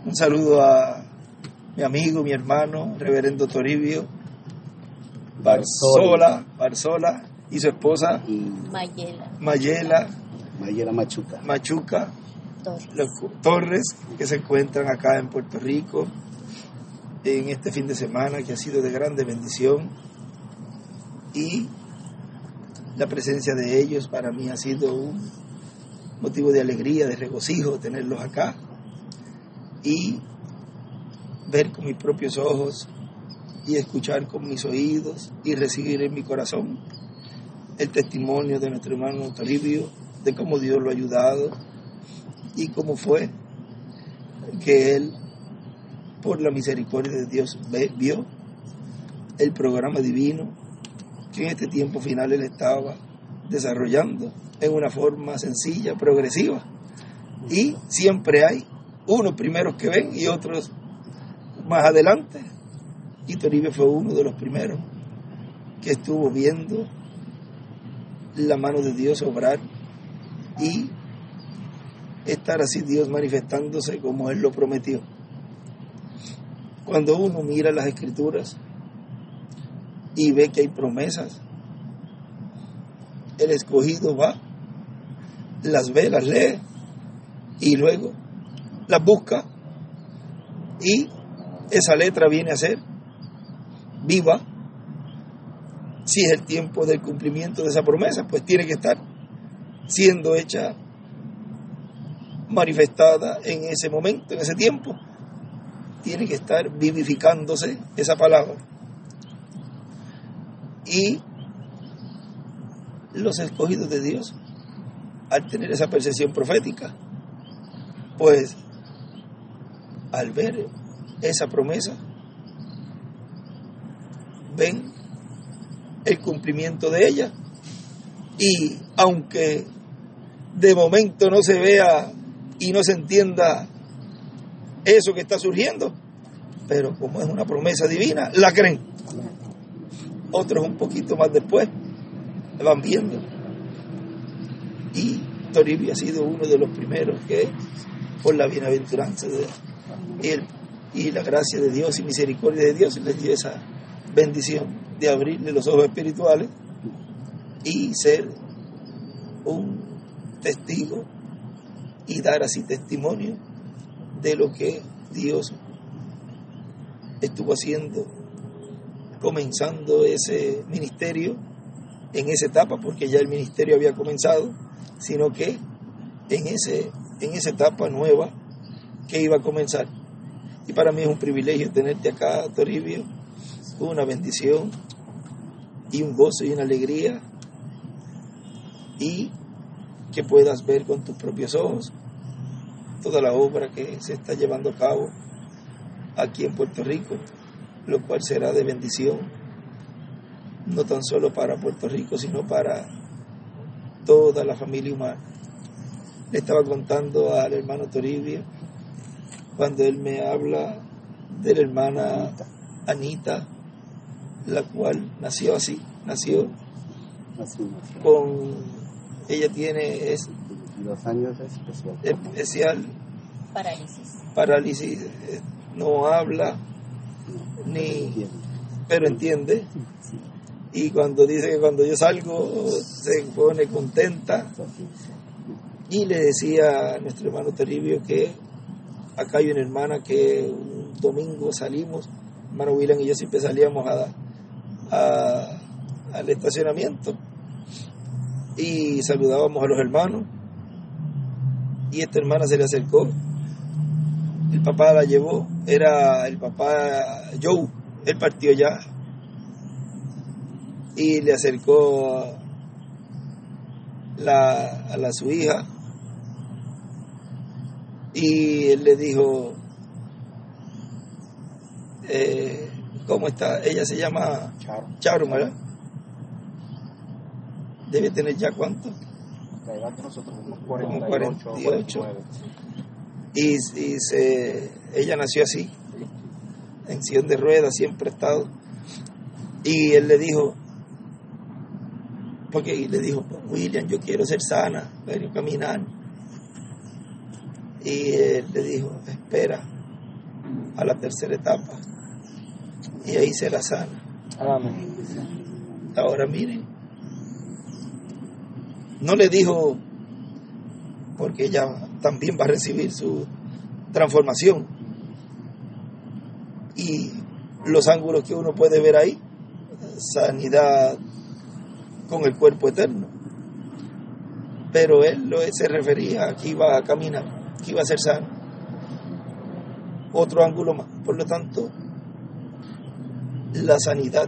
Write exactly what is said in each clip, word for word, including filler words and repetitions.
Un saludo a mi amigo, mi hermano, reverendo Toribio Barzola, Barzola y su esposa Mayela. Mayela, Mayela Machuca. Machuca Torres. los Torres, que se encuentran acá en Puerto Rico en este fin de semana que ha sido de grande bendición, y la presencia de ellos para mí ha sido un motivo de alegría, de regocijo tenerlos acá y ver con mis propios ojos y escuchar con mis oídos y recibir en mi corazón el testimonio de nuestro hermano Toribio, de cómo Dios lo ha ayudado y cómo fue que él, por la misericordia de Dios, vio el programa divino que en este tiempo final él estaba desarrollando en una forma sencilla, progresiva, y siempre hay unos primeros que ven y otros más adelante, y Toribio fue uno de los primeros que estuvo viendo la mano de Dios obrar y estar así Dios manifestándose como Él lo prometió. Cuando uno mira las Escrituras y ve que hay promesas, el escogido va, las ve, las lee y luego las busca, y esa letra viene a ser viva. Si es el tiempo del cumplimiento de esa promesa, pues tiene que estar siendo hecha, manifestada en ese momento, en ese tiempo. Tiene que estar vivificándose esa palabra. Y los escogidos de Dios, al tener esa percepción profética, pues al ver esa promesa, ven el cumplimiento de ella, y aunque de momento no se vea y no se entienda eso que está surgiendo, pero como es una promesa divina, la creen. Otros un poquito más después van viendo, y Toribio ha sido uno de los primeros que, por la bienaventuranza de él y la gracia de Dios y misericordia de Dios, les dio esa bendición de abrirle los ojos espirituales y ser un testigo y dar así testimonio de lo que Dios estuvo haciendo, comenzando ese ministerio en esa etapa, porque ya el ministerio había comenzado, sino que en ese en esa etapa nueva que iba a comenzar. Y para mí es un privilegio tenerte acá, Toribio, una bendición y un gozo y una alegría, y que puedas ver con tus propios ojos toda la obra que se está llevando a cabo aquí en Puerto Rico, lo cual será de bendición no tan solo para Puerto Rico, sino para toda la familia humana. Le estaba contando al hermano Toribio, cuando él me habla de la hermana Anita, la cual nació así, nació con, ella tiene es, dos años especial, especial parálisis, parálisis, no habla ni, pero entiende, y cuando dice que cuando yo salgo se pone contenta. Y le decía a nuestro hermano Toribio que acá hay una hermana que un domingo salimos, hermano William y yo siempre salíamos a, a, al estacionamiento y saludábamos a los hermanos, y esta hermana se le acercó, el papá la llevó, era el papá Joe, él partió ya, y le acercó la, a la su hija, y él le dijo, eh, ¿cómo está? Ella se llama Charo, Charo, ¿verdad? Debe tener ya cuánto, la edad de nosotros como como cuarenta y ocho, cuarenta y ocho, y, y se, ella nació así, en sillón de ruedas, siempre ha estado, y él le dijo, porque y le dijo, William, yo quiero ser sana, quiero caminar. Y él le dijo, espera, a la tercera etapa y ahí se la sana. Amén. Ahora miren, no le dijo, porque ella también va a recibir su transformación, y los ángulos que uno puede ver ahí, sanidad con el cuerpo eterno, pero él lo, se refería a que iba a caminar, que iba a ser sano. Otro ángulo más. Por lo tanto, la sanidad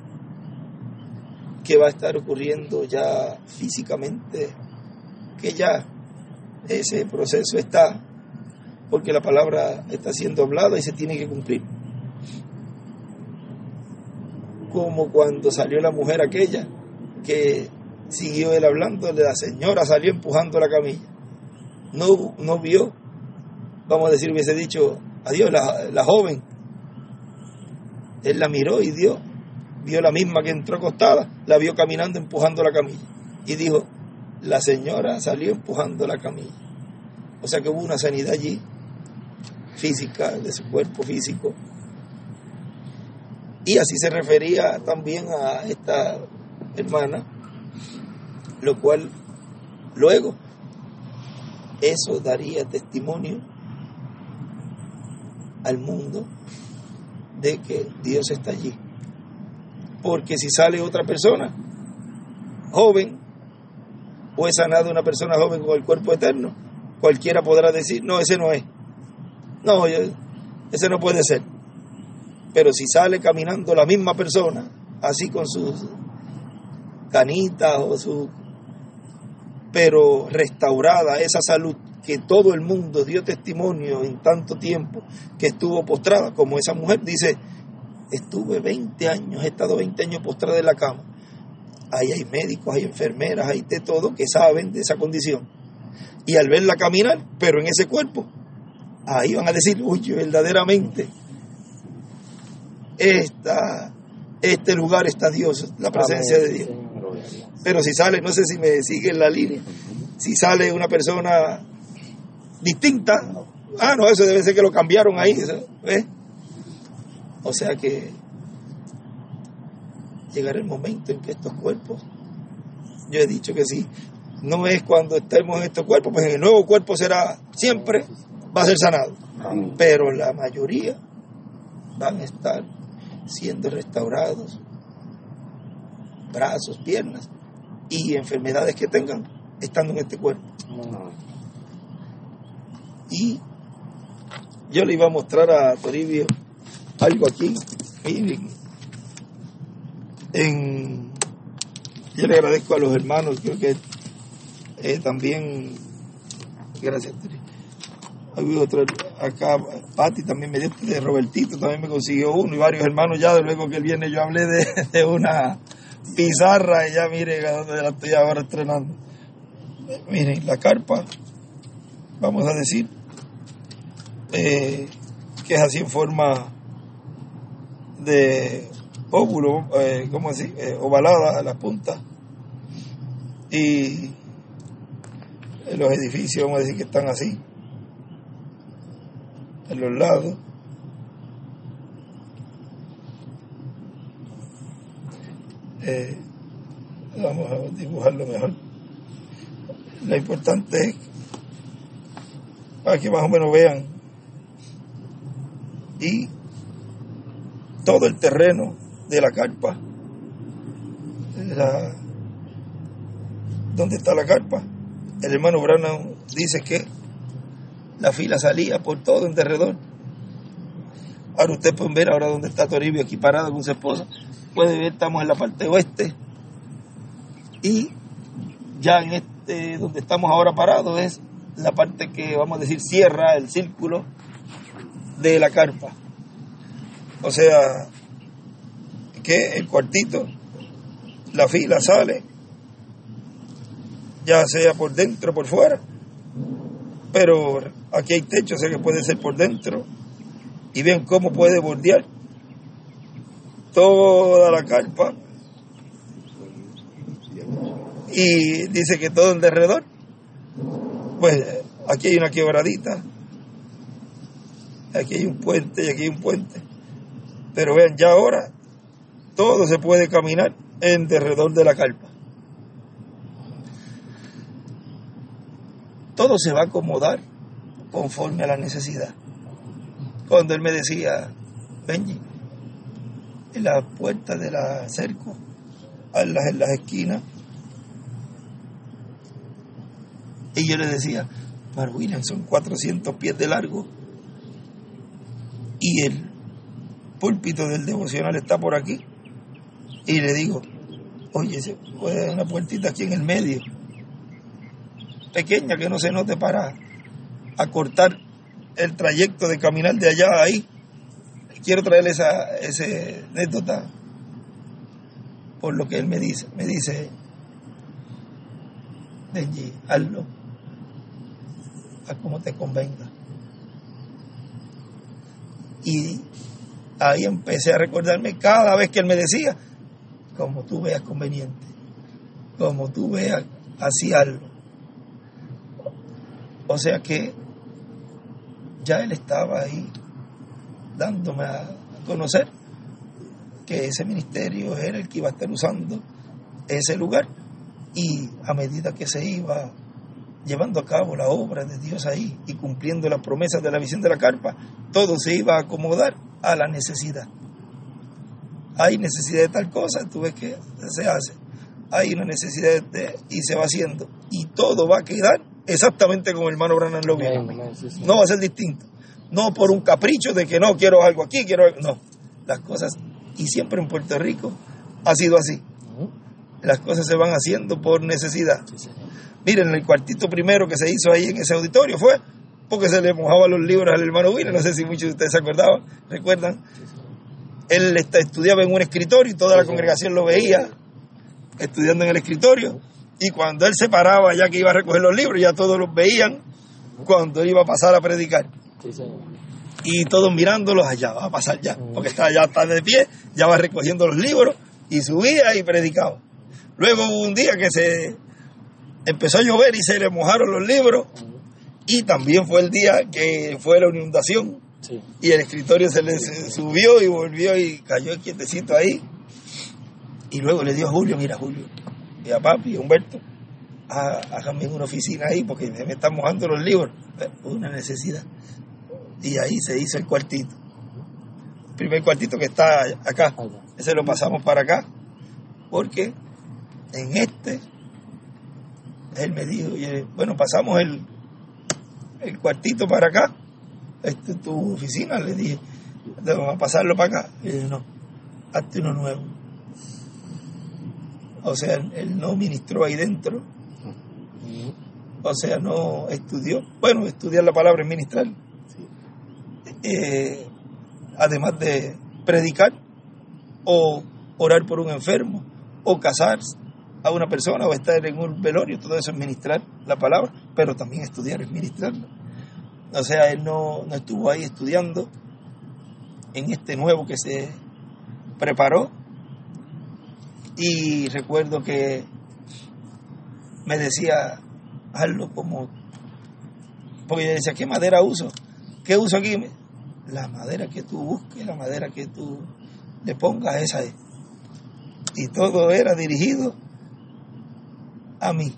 que va a estar ocurriendo ya físicamente, que ya ese proceso está, porque la palabra está siendo hablada y se tiene que cumplir. Como cuando salió la mujer aquella, que siguió él hablando, la señora salió empujando la camilla. No, no vio, vamos a decir, hubiese dicho, adiós, la, la joven. Él la miró y dio, vio la misma que entró acostada, la vio caminando empujando la camilla. Y dijo, la señora salió empujando la camilla. O sea que hubo una sanidad allí, física, de su cuerpo físico. Y así se refería también a esta hermana, lo cual luego eso daría testimonio al mundo de que Dios está allí. Porque si sale otra persona joven, o es sanada una persona joven con el cuerpo eterno, cualquiera podrá decir, no, ese no es. No, ese no puede ser. Pero si sale caminando la misma persona, así con sus canitas o su, pero restaurada esa salud que todo el mundo dio testimonio en tanto tiempo que estuvo postrada, como esa mujer dice, estuve veinte años, he estado veinte años postrada en la cama. Ahí hay médicos, hay enfermeras, hay de todo que saben de esa condición. Y al verla caminar, pero en ese cuerpo, ahí van a decir, uy, verdaderamente esta, este lugar está Dios, la presencia Amén. de Dios. Pero si sale, no sé si me sigue en la línea, si sale una persona distinta, ah, no, eso debe ser que lo cambiaron ahí, ¿ves? O sea que llegará el momento en que estos cuerpos, yo he dicho que sí, no es cuando estemos en estos cuerpos, pues en el nuevo cuerpo será, siempre va a ser sanado, pero la mayoría van a estar siendo restaurados, brazos, piernas y enfermedades que tengan estando en este cuerpo. Y yo le iba a mostrar a Toribio algo aquí, miren, en, yo le agradezco a los hermanos, creo que eh, también, gracias Toribio. Hay otro acá, Pati también me dio, de Robertito también me consiguió uno, y varios hermanos ya, de luego que el viernes yo hablé de, de una pizarra, y ya miren a dónde la estoy ahora estrenando. Miren, la carpa, vamos a decir, eh, que es así en forma de óvulo, eh, ¿cómo decir? Eh, ovalada a las puntas, y los edificios, vamos a decir que están así, en los lados. Eh, vamos a dibujarlo mejor. Lo importante es para que más o menos vean, y todo el terreno de la carpa, la, ¿dónde está la carpa? El hermano Branham dice que la fila salía por todo en derredor. Ahora ustedes pueden ver ahora dónde está Toribio aquí parado con su esposa. Pueden ver, estamos en la parte oeste, y ya en este donde estamos ahora parados es la parte que, vamos a decir, cierra el círculo de la carpa. O sea que el cuartito, la fila sale, ya sea por dentro o por fuera, pero aquí hay techo, o sea que puede ser por dentro, y ven cómo puede bordear toda la carpa, y dice que todo en derredor, pues aquí hay una quebradita, aquí hay un puente y aquí hay un puente. Pero vean, ya ahora todo se puede caminar en derredor de la carpa. Todo se va a acomodar conforme a la necesidad. Cuando él me decía, Benji, en las puertas de la cerco, en las, en las esquinas, y yo le decía, Mar William, son cuatrocientos pies de largo y el púlpito del devocional está por aquí. Y le digo, oye, se puede haber una puertita aquí en el medio, pequeña, que no se note, para acortar el trayecto de caminar de allá a ahí. Quiero traerle esa, esa anécdota por lo que él me dice. Me dice, Benji, hazlo a como te convenga. Y ahí empecé a recordarme cada vez que él me decía, como tú veas conveniente, como tú veas, así hazlo. O sea que ya él estaba ahí dándome a conocer que ese ministerio era el que iba a estar usando ese lugar, y a medida que se iba llevando a cabo la obra de Dios ahí y cumpliendo las promesas de la visión de la carpa, todo se iba a acomodar a la necesidad. Hay necesidad de tal cosa, tú ves que se hace. Hay una necesidad de, y se va haciendo, y todo va a quedar exactamente como el hermano Branham lo vio. No va a ser distinto. No por un capricho de que no, quiero algo aquí, quiero algo. No, las cosas, y siempre en Puerto Rico ha sido así. Las cosas se van haciendo por necesidad. Miren, el cuartito primero que se hizo ahí en ese auditorio fue porque se le mojaban los libros al hermano William. No sé si muchos de ustedes se acordaban, recuerdan. Él estudiaba en un escritorio y toda la congregación lo veía estudiando en el escritorio. Y cuando él se paraba, ya que iba a recoger los libros, ya todos los veían cuando él iba a pasar a predicar. Y todos mirándolos, allá va a pasar ya, porque está ya está de pie, ya va recogiendo los libros, y subía y predicaba. Luego hubo un día que se empezó a llover y se le mojaron los libros, y también fue el día que fue la inundación, sí. Y el escritorio se le subió y volvió y cayó quietecito ahí. Y luego le dio a Julio, mira Julio, y a papi, y a Humberto, háganme una oficina ahí porque me están mojando los libros. Una necesidad. Y ahí se hizo el cuartito. El primer cuartito que está acá, ese lo pasamos para acá, porque en este, él me dijo, bueno, pasamos el, el cuartito para acá, este es tu oficina, le dije, vamos a pasarlo para acá. Y dije, no, hazte uno nuevo. O sea, él no ministró ahí dentro, o sea, no estudió. Bueno, estudiar la palabra es ministrar. Eh, además de predicar o orar por un enfermo o casar a una persona o estar en un velorio, todo eso es ministrar la palabra, pero también estudiar es ministrarla. O sea, él no, no estuvo ahí estudiando en este nuevo que se preparó. Y recuerdo que me decía, hazlo como, porque yo decía, ¿qué madera uso? ¿Qué uso aquí? La madera que tú busques, la madera que tú le pongas, esa es. Y todo era dirigido a mí.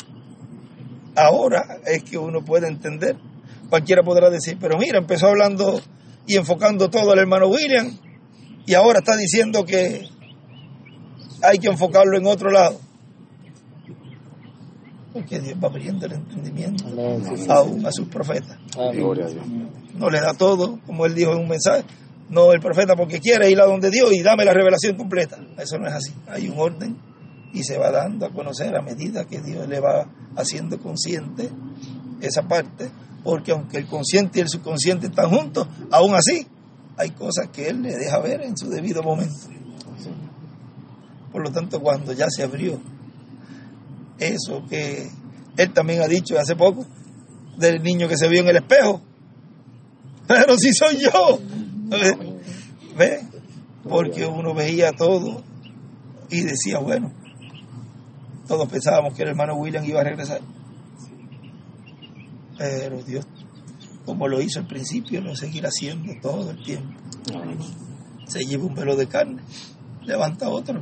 Ahora es que uno puede entender. Cualquiera podrá decir, pero mira, empezó hablando y enfocando todo al hermano William, y ahora está diciendo que hay que enfocarlo en otro lado. Porque Dios va abriendo el entendimiento aún a sus profetas. Gloria a Dios. No le da todo, como él dijo en un mensaje. No, el profeta porque quiere ir a donde Dios y dame la revelación completa. Eso no es así. Hay un orden y se va dando a conocer a medida que Dios le va haciendo consciente esa parte. Porque aunque el consciente y el subconsciente están juntos, aún así hay cosas que él le deja ver en su debido momento. Por lo tanto, cuando ya se abrió eso que él también ha dicho hace poco del niño que se vio en el espejo, pero si soy yo, ¿ve? Porque uno veía todo y decía, bueno, todos pensábamos que el hermano William iba a regresar, pero Dios como lo hizo al principio, lo seguirá haciendo todo el tiempo. Se lleva un velo de carne, levanta otro.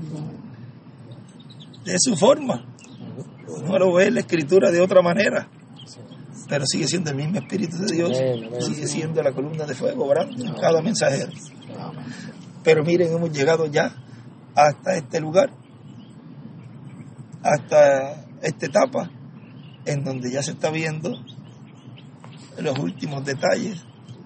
De su forma. No lo ve en la escritura de otra manera, pero sigue siendo el mismo Espíritu de Dios, sigue siendo la columna de fuego obrando en cada mensajero. Pero miren, hemos llegado ya hasta este lugar, hasta esta etapa, en donde ya se está viendo los últimos detalles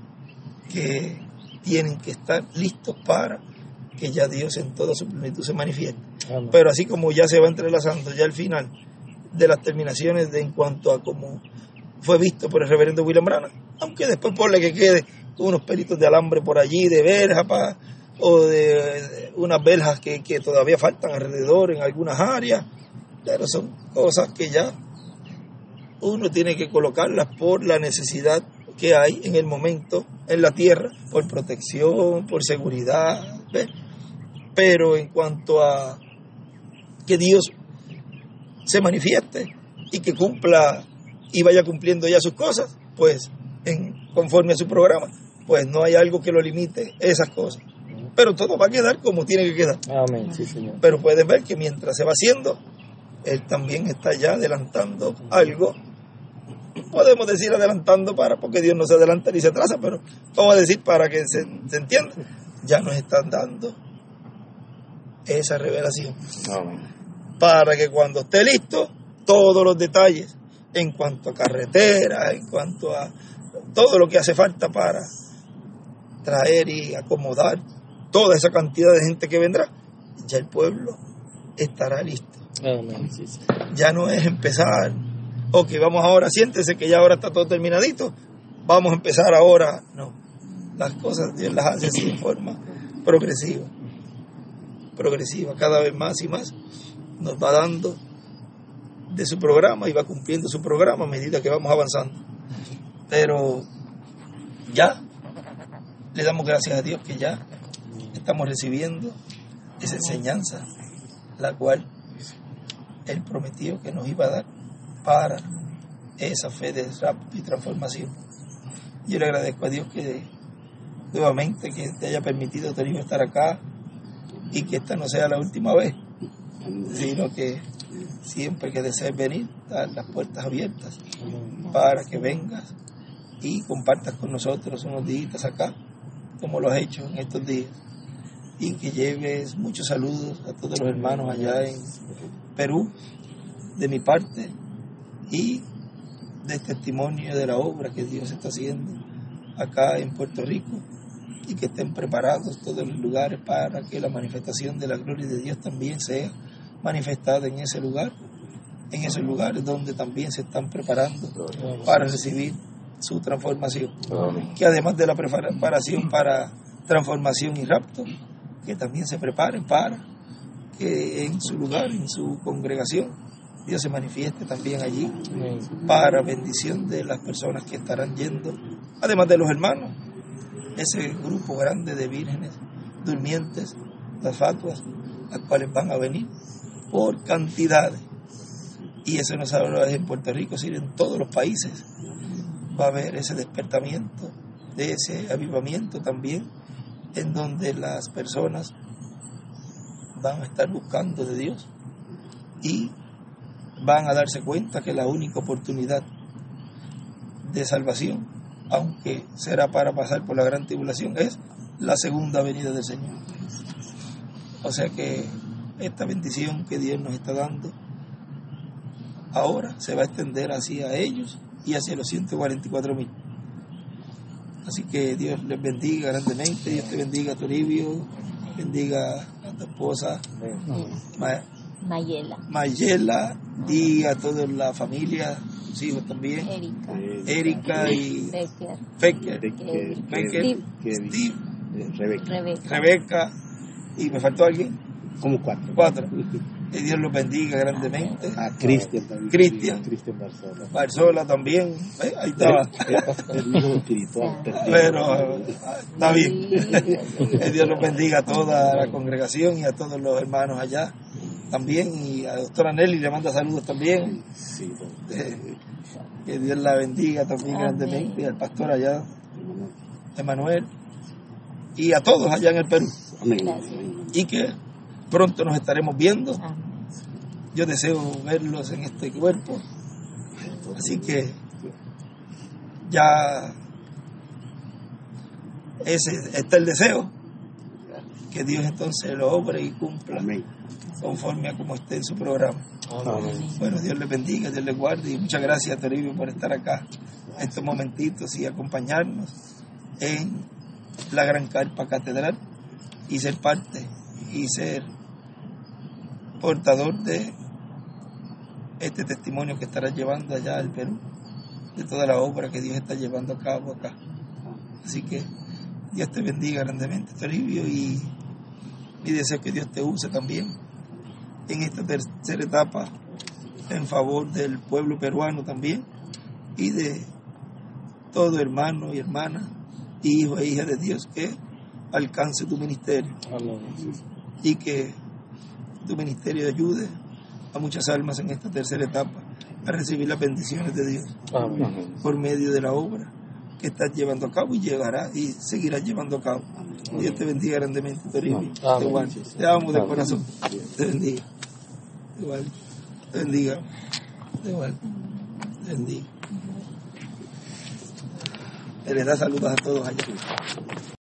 que tienen que estar listos para que ya Dios en toda su plenitud se manifieste. Amén. Pero así como ya se va entrelazando ya el final de las terminaciones de en cuanto a cómo fue visto por el reverendo William Branham, aunque después por la que quede unos pelitos de alambre por allí, de verja, pa, o de, de unas verjas que, que todavía faltan alrededor en algunas áreas, pero son cosas que ya uno tiene que colocarlas por la necesidad que hay en el momento en la tierra, por protección, por seguridad, ¿ves? Pero en cuanto a que Dios se manifieste y que cumpla y vaya cumpliendo ya sus cosas, pues en conforme a su programa, pues no hay algo que lo limite esas cosas. Pero todo va a quedar como tiene que quedar. Amén, sí, Señor. Pero pueden ver que mientras se va haciendo, Él también está ya adelantando algo. Podemos decir adelantando para, porque Dios no se adelanta ni se atrasa, pero vamos a decir para que se, se entienda, ya nos están dando esa revelación. Amén. Para que cuando esté listo, todos los detalles en cuanto a carretera, en cuanto a todo lo que hace falta para traer y acomodar toda esa cantidad de gente que vendrá, ya el pueblo estará listo. Amén. Sí, sí. Ya no es empezar, ok, vamos ahora, siéntese que ya ahora está todo terminadito, vamos a empezar ahora. No, las cosas Dios las hace así de forma progresiva, progresiva, cada vez más y más nos va dando de su programa y va cumpliendo su programa a medida que vamos avanzando. Pero ya le damos gracias a Dios que ya estamos recibiendo esa enseñanza, la cual Él prometió que nos iba a dar para esa fe de rapto y transformación. Yo le agradezco a Dios que nuevamente que te haya permitido tener estar acá y que esta no sea la última vez, sino que siempre que desees venir, están las puertas abiertas para que vengas y compartas con nosotros unos días acá, como lo has hecho en estos días, y que lleves muchos saludos a todos los hermanos allá en Perú, de mi parte, y de testimonio de la obra que Dios está haciendo acá en Puerto Rico, y que estén preparados todos los lugares para que la manifestación de la gloria de Dios también sea manifestada en ese lugar, en esos lugares donde también se están preparando para recibir su transformación. Que además de la preparación para transformación y rapto, que también se preparen para que en su lugar, en su congregación, Dios se manifieste también allí para bendición de las personas que estarán yendo, además de los hermanos, ese grupo grande de vírgenes durmientes, las fatuas, las cuales van a venir por cantidades. Y eso no solo es en Puerto Rico, sino en todos los países. Va a haber ese despertamiento, de ese avivamiento también, en donde las personas van a estar buscando de Dios y van a darse cuenta que la única oportunidad de salvación, aunque será para pasar por la gran tribulación, es la segunda venida del Señor. O sea que esta bendición que Dios nos está dando ahora se va a extender hacia ellos y hacia los ciento cuarenta y cuatro mil. Así que Dios les bendiga grandemente. Dios te bendiga, Toribio, bendiga a tu esposa Ma- Mayela, Mayela, y a toda la familia, sus hijos también, Erika, Erika y Becker, Fecker, Kevin, Becker, Steve, Kevin, Steve, eh, Rebeca. Rebeca. Rebeca, y me faltó alguien, Como cuatro. cuatro. Que Dios los bendiga grandemente. A Cristian también. Cristian. Cristian Barzola. Barzola también, ¿eh? Ahí estaba. El hijo espiritual. Pero eh, está bien. Que Dios los bendiga a toda la congregación y a todos los hermanos allá también, y a la doctora Nelly le manda saludos también. Sí, todo. Eh, que Dios la bendiga también Amén. grandemente, y al pastor allá, Emanuel, y a todos allá en el Perú. Amén. Gracias. Amén. Y que pronto nos estaremos viendo. Amén. Yo deseo verlos en este cuerpo. Así que ya ese está el deseo, que Dios entonces lo obre y cumpla Amén. conforme a como esté en su programa. Amén. Bueno, Dios les bendiga, Dios les guarde, y muchas gracias, Toribio, por estar acá en estos momentitos y acompañarnos en la Gran Carpa Catedral y ser parte y ser portador de este testimonio que estará llevando allá al Perú, de toda la obra que Dios está llevando a cabo acá. Así que Dios te bendiga grandemente, Toribio, y mi deseo es que Dios te use también en esta tercera etapa en favor del pueblo peruano también, y de todo hermano y hermana, hijo e hija de Dios, que alcance tu ministerio Amén. y que tu ministerio ayude a muchas almas en esta tercera etapa a recibir las bendiciones de Dios Amén. por medio de la obra que estás llevando a cabo y llevará y seguirás llevando a cabo. Dios te bendiga grandemente, Toribio. Amén. Te guarde. Te amo de Amén. corazón. Te bendiga. Te guarde. Te bendiga. Te guarde. Te bendiga. Te les da saludos a todos allá.